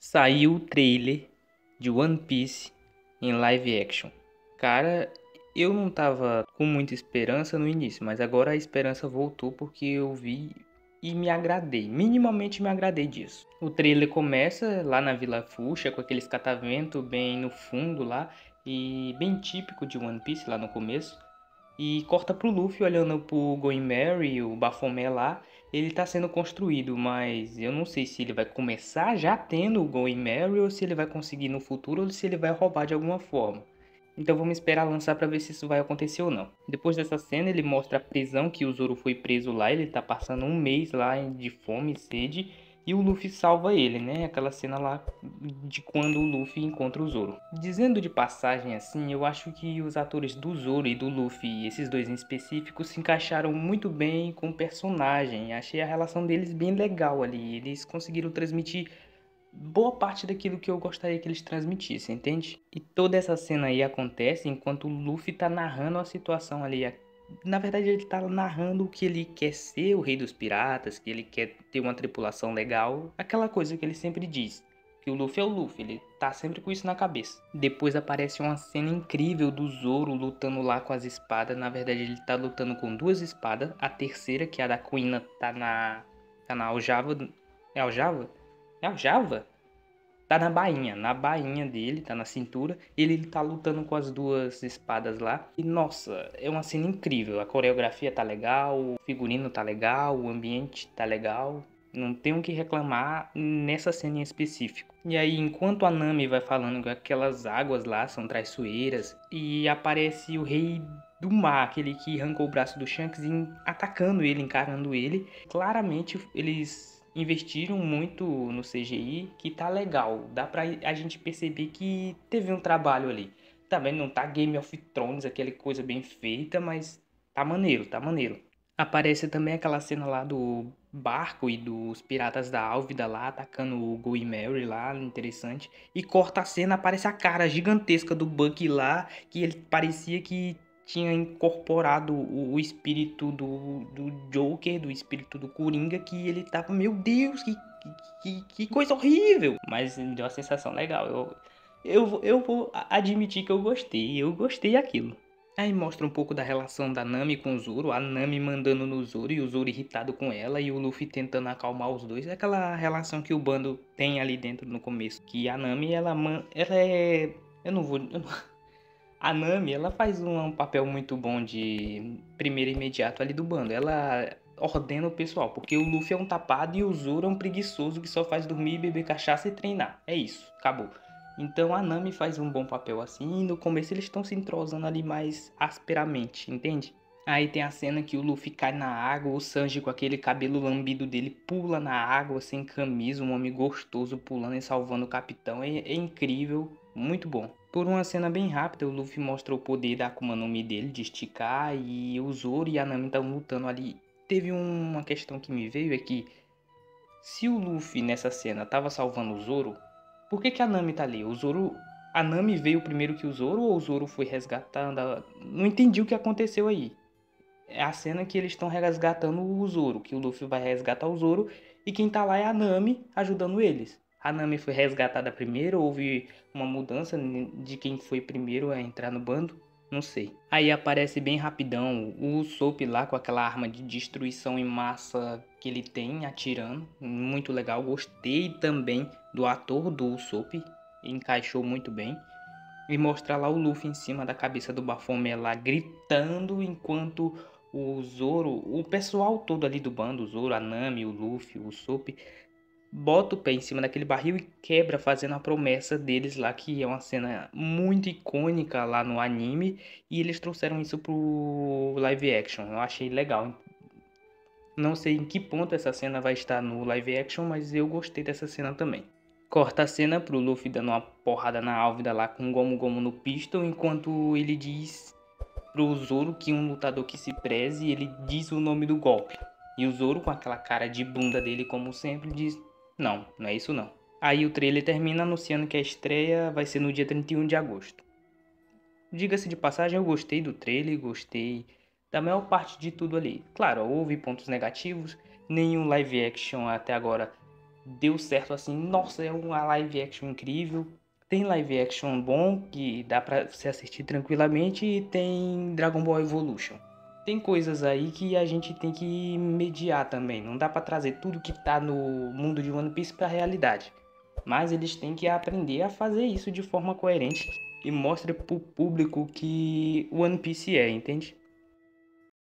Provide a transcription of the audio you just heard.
Saiu o trailer de One Piece em live action. Cara, eu não tava com muita esperança no início, mas agora a esperança voltou porque eu vi e me agradei. Minimamente me agradei disso. O trailer começa lá na Vila Fuxa com aqueles catavento bem no fundo lá e bem típico de One Piece lá no começo. E corta pro Luffy olhando pro Going Merry, o Baphomet lá. Ele tá sendo construído, mas eu não sei se ele vai começar já tendo o Going Merry ou se ele vai conseguir no futuro ou se ele vai roubar de alguma forma. Então vamos esperar lançar pra ver se isso vai acontecer ou não. Depois dessa cena ele mostra a prisão que o Zoro foi preso lá, ele tá passando um mês lá de fome e sede. E o Luffy salva ele, né? Aquela cena lá de quando o Luffy encontra o Zoro. Dizendo de passagem assim, eu acho que os atores do Zoro e do Luffy, esses dois em específico, se encaixaram muito bem com o personagem. Achei a relação deles bem legal ali. Eles conseguiram transmitir boa parte daquilo que eu gostaria que eles transmitissem, entende? E toda essa cena aí acontece enquanto o Luffy tá narrando a situação ali. Na verdade, ele tá narrando que ele quer ser o rei dos piratas, que ele quer ter uma tripulação legal, aquela coisa que ele sempre diz. Que o Luffy é o Luffy, ele tá sempre com isso na cabeça. Depois aparece uma cena incrível do Zoro lutando lá com as espadas. Na verdade, ele tá lutando com duas espadas. A terceira, que é a da Kuina, tá na aljava. É aljava? É aljava? Tá na bainha dele, tá na cintura. Ele tá lutando com as duas espadas lá. E nossa, é uma cena incrível. A coreografia tá legal, o figurino tá legal, o ambiente tá legal. Não tenho o que reclamar nessa cena em específico. E aí, enquanto a Nami vai falando que aquelas águas lá são traiçoeiras, e aparece o rei do mar, aquele que arrancou o braço do Shanks, atacando ele, encarando ele. Claramente, eles investiram muito no CGI, que tá legal. Dá pra a gente perceber que teve um trabalho ali. Também não tá Game of Thrones, aquela coisa bem feita, mas tá maneiro, tá maneiro. Aparece também aquela cena lá do barco e dos piratas da Álvida lá atacando o Going Merry lá, interessante. E corta a cena, aparece a cara gigantesca do Bucky lá, que ele parecia que tinha incorporado o espírito do Joker, do espírito do Coringa, que ele tava, meu Deus, que coisa horrível! Mas me deu uma sensação legal. Eu vou admitir que eu gostei daquilo. Aí mostra um pouco da relação da Nami com o Zoro, a Nami mandando no Zoro e o Zoro irritado com ela e o Luffy tentando acalmar os dois. É aquela relação que o bando tem ali dentro no começo, que a Nami ela é, eu não vou, eu não- a Nami ela faz um papel muito bom de primeiro imediato ali do bando. Ela ordena o pessoal, porque o Luffy é um tapado e o Zoro é um preguiçoso que só faz dormir, beber cachaça e treinar. É isso, acabou. Então a Nami faz um bom papel assim, e no começo eles estão se entrosando ali mais asperamente, entende? Aí tem a cena que o Luffy cai na água, o Sanji com aquele cabelo lambido dele pula na água sem camisa, um homem gostoso pulando e salvando o capitão. É incrível, muito bom. Por uma cena bem rápida, o Luffy mostra o poder da Akuma no Mi dele de esticar e o Zoro e a Nami estão lutando ali. Teve uma questão que me veio é que se o Luffy nessa cena tava salvando o Zoro, por que a Nami tá ali? O Zoro, a Nami veio primeiro que o Zoro ou o Zoro foi resgatando? Não entendi o que aconteceu aí. É a cena que eles estão resgatando o Zoro, que o Luffy vai resgatar o Zoro e quem tá lá é a Nami ajudando eles. A Nami foi resgatada primeiro, houve uma mudança de quem foi primeiro a entrar no bando, não sei. Aí aparece bem rapidão o Usopp lá com aquela arma de destruição em massa que ele tem atirando, muito legal. Gostei também do ator do Usopp, encaixou muito bem. E mostrar lá o Luffy em cima da cabeça do Baphomet lá gritando enquanto o Zoro, o pessoal todo ali do bando, o Zoro, a Nami, o Luffy, o Usopp, bota o pé em cima daquele barril e quebra, fazendo a promessa deles lá, que é uma cena muito icônica lá no anime, e eles trouxeram isso pro live action. Eu achei legal. Não sei em que ponto essa cena vai estar no live action, mas eu gostei dessa cena também. Corta a cena pro Luffy dando uma porrada na Álvida lá com um Gomu Gomu no pistol, enquanto ele diz pro Zoro que um lutador que se preze, ele diz o nome do golpe. E o Zoro, com aquela cara de bunda dele como sempre, diz: Não, não é isso não. Aí o trailer termina anunciando que a estreia vai ser no dia 31 de agosto. Diga-se de passagem, eu gostei do trailer, gostei da maior parte de tudo ali. Claro, houve pontos negativos, nenhum live action até agora deu certo assim. Nossa, é uma live action incrível. Tem live action bom que dá pra se assistir tranquilamente e tem Dragon Ball Evolution. Tem coisas aí que a gente tem que mediar também. Não dá pra trazer tudo que tá no mundo de One Piece pra realidade. Mas eles têm que aprender a fazer isso de forma coerente e mostra pro público que One Piece é, entende?